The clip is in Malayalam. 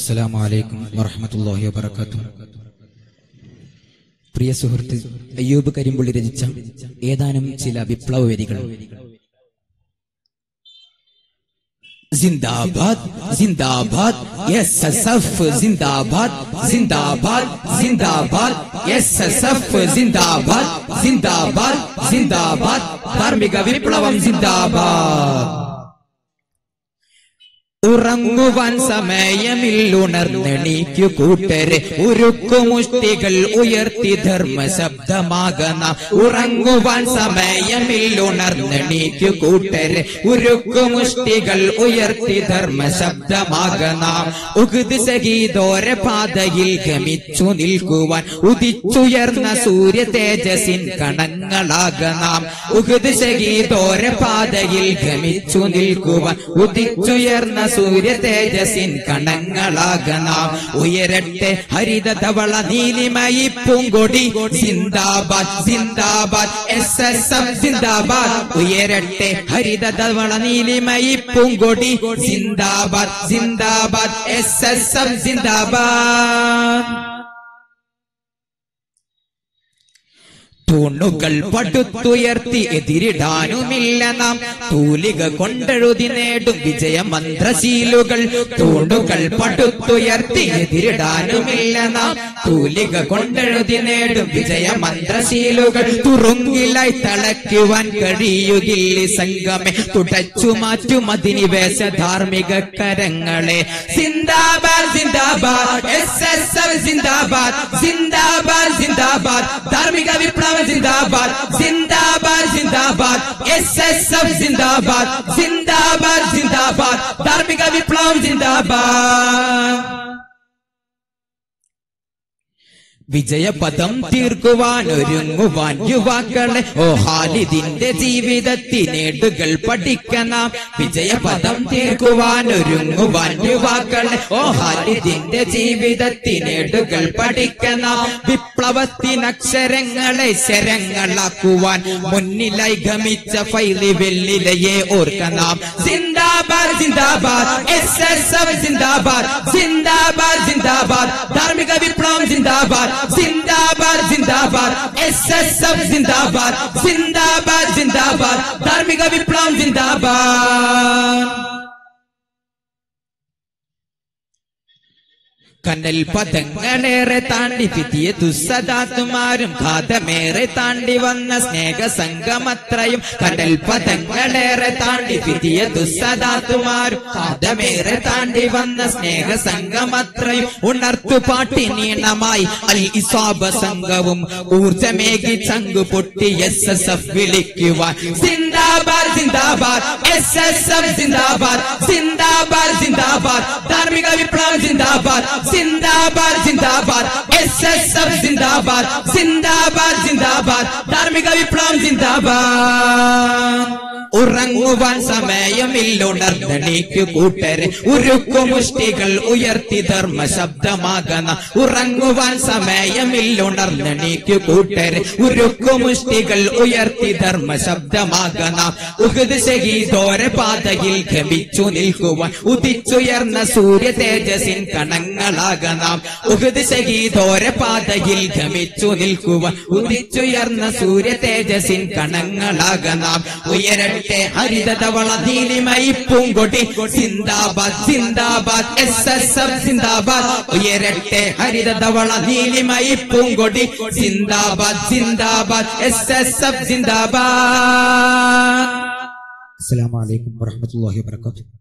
السلام عليكم ورحمة الله وبركاته. പ്രിയ സുഹൃത്ത് അയ്യൂബ് കരിമ്പുള്ളി രചിച്ച ഏതാനും ചില വിപ്ലവ വരികൾ. ജിന്ദാബാദ് ജിന്ദാബാദ് എസ്എസ്എഫ് ജിന്ദാബാദ് ജിന്ദാബാദ് ജിന്ദാബാദ് എസ്എസ്എഫ് ജിന്ദാബാദ് ജിന്ദാബാദ് ജിന്ദാബാദ് ധാർമ്മിക വിപ്ലവം ജിന്ദാബാദ്. ഉറങ്ങുവാൻ സമയമില്ലുണർന്നെണീക്കു കൂട്ടരെ ഉരുക്കുമുഷ്ടികൾ ഉയർത്തി ധർമ്മ ശബ്ദമാകന. ഉറങ്ങുവാൻ സമയമില്ലുണർന്നെണീക്കു കൂട്ടരെ ഉരുക്കുമുഷ്ടികൾ ഉയർത്തി ധർമ്മ ശബ്ദമാകന. ഉഹ്ദ് ശഹീദോര പാതയിൽ ഗമിച്ചു നിൽക്കുവാൻ ഉദിച്ചുയർന്ന സൂര്യ തേജസ്സിൻ കണങ്ങളാകനാം. ഉഹ്ദ് ശഹീദോര പാതയിൽ ഗമിച്ചു നിൽക്കുവാൻ ഉദിച്ചുയർന്ന സൂര്യ തേജസ്സിൻ കണങ്ങളാകനാം. ഉയരട്ടെ ഹരിത ധവള നീലിമയി പൂങ്കൊടി സിന്ദാബാദ് സിന്ദാബാദ് എസ്എസ്എഫ് സിന്ദാബാദ്. ഉയരട്ടെ ഹരിത ധവള നീലിമയി പൂങ്കൊടി സിന്ദാബാദ് സിന്ദാബാദ് എസ്എസ്എഫ് സിന്ദാബാദ്. തൂണുകൾ പടുത്തുയർത്തി എതിരിടാനുമില്ല നാം തൂലിക കൊണ്ടെഴുതി നേടും വിജയമന്ത്രശീലുകൾ. തൂണുകൾ പടുത്തുയർത്തി എതിരിടാനുമില്ല നാം തൂലിക കൊണ്ടെഴുതി നേടും വിജയമന്ത്രശീലുകൾ. തുറുങ്കിലായി തളയ്ക്കുവാൻ കഴിയുകില്ല സംഗമേ തുടച്ചു മാറ്റും അധിനിവേശ ധാർമ്മിക കരങ്ങളെ. സിന്ദാബാദ് സിന്ദാബാദ് എസ്എസ്എഫ് സിന്ദാബാദ് സിന്ദാബാദ് സിന്ദാബാദ് ധാർമ്മിക വിപ്ലവ ജിന്ദാബാദ് ജിന്ദാബാദ് ജിന്ദാബാദ് എസ്എസ്എഫ് ജിന്ദാബാദ് ജിന്ദാബാദ് ജിന്ദാബാദ് ധാർമ്മിക വിപ്ലവം ജിന്ദാബാദ്. വിജയപദം തീർക്കുവാൻ ഒരുങ്ങുവാൻ യുവാക്കളെ ഓ ഖാലിദിന്റെ ജീവിതത്തിനേടുകൾ പഠിക്കണം. വിജയപദം തീർക്കുവാൻ ഒരുങ്ങുവാൻ യുവാക്കളെ ഓ ഖാലിദിന്റെ ജീവിതത്തിനേടുകൾ പഠിക്കണം. വിപ്ലവത്തിനക്ഷരങ്ങളെ ശരങ്ങളാക്കുവാൻ മുന്നിലായി ഗമിച്ച ഫൈലി വെള്ളിലയെ ഓർക്കണം. സിന്ദാബാദ് സിന്ദാബാദ് എസ്എസ്എഫ് സിന്ദാബാദ് സിന്ദാബാദ് സിന്ദാബാദ് ധാർമ്മിക വിപ്ലവം ജിന്ദാബാദ് സിന്ദാബാദ് സിന്ദാബാദ് എസ്എസ്എഫ് സിന്ദാബാദ് സിന്ദാബാദ് സിന്ദാബാദ് ധാർമ്മിക വിപ്ലവം ജിന്ദാബാദ്. കനൽ പദങ്ങളേറെ താണ്ടി പിതിയ ദുസ്സദാത്തുമാരും ഘാതമേറെ താണ്ടി വന്ന സ്നേഹ സംഗമത്രയും. കനൽ പദങ്ങളേറെ താണ്ടി പിതിയ ദുസ്സദാത്തുമാരും ഘാതമേറെ താണ്ടി വന്ന സ്നേഹ സംഗമത്രയും. ഉണർത്തുപാട്ടി നീണമായി അൽ ഇസാബ സംഘവും ഊർജമേകി ചങ്കു പൊട്ടി എസ്എസ്എഫ് വിളിക്കുവാൻ. സിന്ദാബാദ് സിന്ദാബാദ് എസ്എസ്എഫ് സിന്ദാബാദ് സിന്ദാബാദ് സിന്ദാബാദ് ധാർമ്മിക വിപ്ലവം ജിന്ദാബാദ് സിന്ദാബാദ് സിന്ദാബാദ് എസ്എസ്എഫ് സിന്ദാബാദ് സിന്ദാബാദ് സിന്ദാബാദ് ധാർമ്മിക വിപ്ലവം ജിന്ദാബാദ്. ഉറങ്ങുവാൻ സമയമില്ലുണർന്നെണീക്കു കൂട്ടരെ ഉരുക്കുമുഷ്ടികൾ ഉയർത്തി ധർമ്മ ശബ്ദമാകന. ഉറങ്ങുവാൻ സമയമില്ലുണർന്നെണീക്കു കൂട്ടരെ ഉരുക്കുമുഷ്ടികൾ ഉയർത്തി ധർമ്മ ശബ്ദമാകന. ഉഹ്ദ് ശഹീദോര പാതയിൽ ഗമിച്ചു നിൽക്കുവാൻ ഉദിച്ചുയർന്ന സൂര്യ തേജസ്സിൻ കണങ്ങളാകനാം. ഉഹ്ദ് ശഹീദോര പാതയിൽ ഗമിച്ചു നിൽക്കുവാൻ ഉദിച്ചുയർന്ന സൂര്യ തേജസ്സിൻ കണങ്ങളാകനാം. ഉയരട്ടെ ഹരിത ധവള നീലിമയി പൂങ്കൊടി സിന്ദാബാദ് സിന്ദാബാദ് എസ്എസ്എഫ് സിന്ദാബാദ്. ഉയരട്ടെ ഹരിത ധവള നീലിമയി പൂങ്കൊടി സിന്ദാബാദ് സിന്ദാബാദ് എസ്എസ്എഫ് സിന്ദാബാദ്. അസ്സലാമു അലൈക്കും വറഹ്മത്തുള്ളാഹി വബറകാതുഹു.